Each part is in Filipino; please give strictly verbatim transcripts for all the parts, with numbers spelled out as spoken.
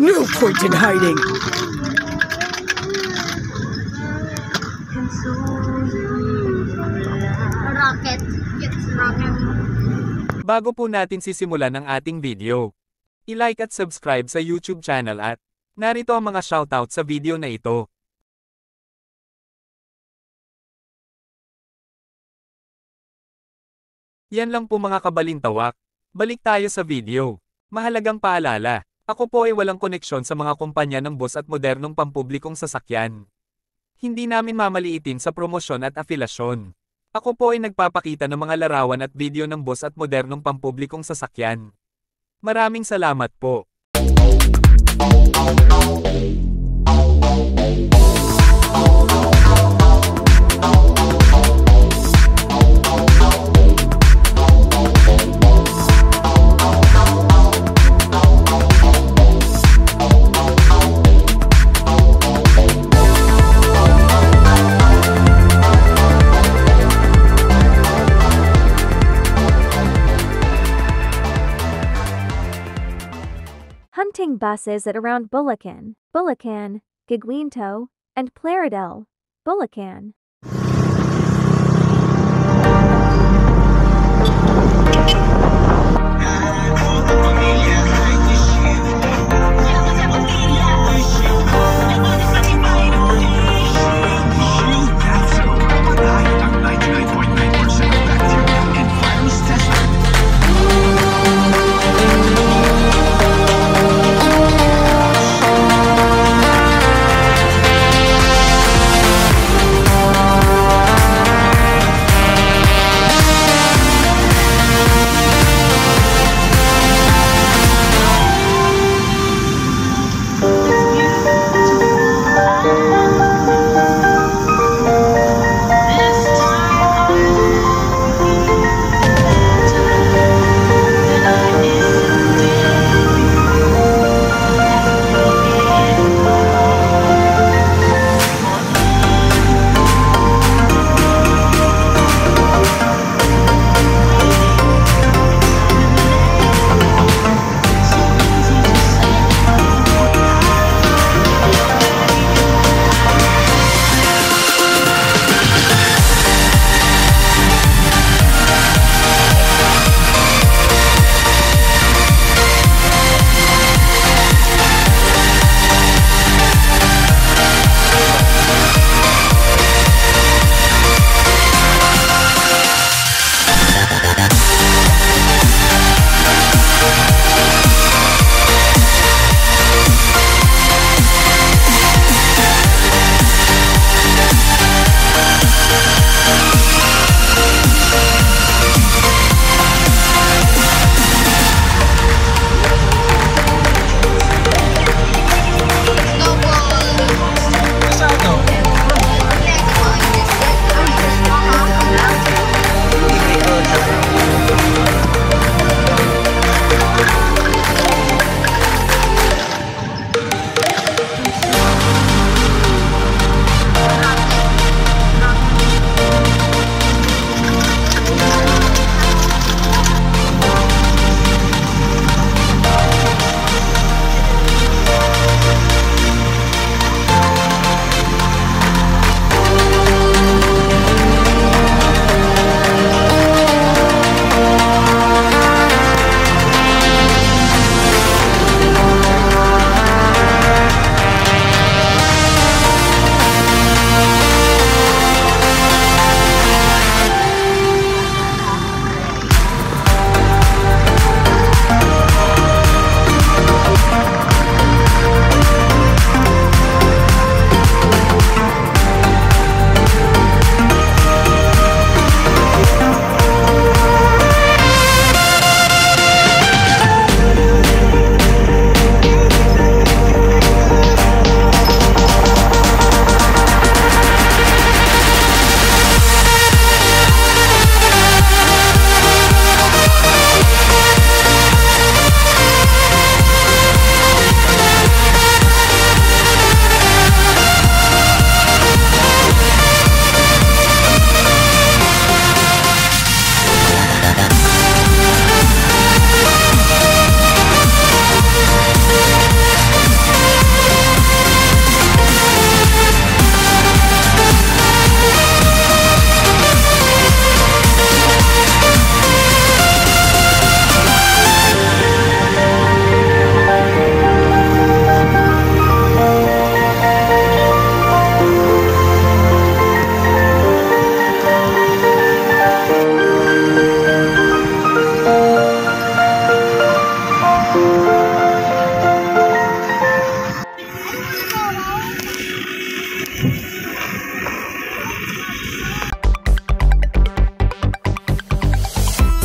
No point in hiding. Rocket. It's rocket. Bago po natin sisimulan ang ating video, i-like at subscribe sa YouTube channel at narito ang mga shoutout sa video na ito. Yan lang po mga kabalintawak. Balik tayo sa video. Mahalagang paalala, ako po ay walang koneksyon sa mga kumpanya ng boss at modernong pampublikong sasakyan. Hindi namin mamaliitin sa promosyon at afilasyon. Ako po ay nagpapakita ng mga larawan at video ng boss at modernong pampublikong sasakyan. Maraming salamat po. Hunting buses at around Bulacan, Bulacan, Guiguinto, and Plaridel, Bulacan.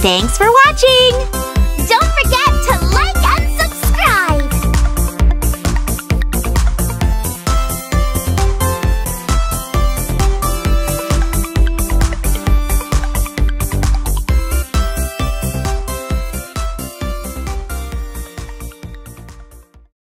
Thanks for watching!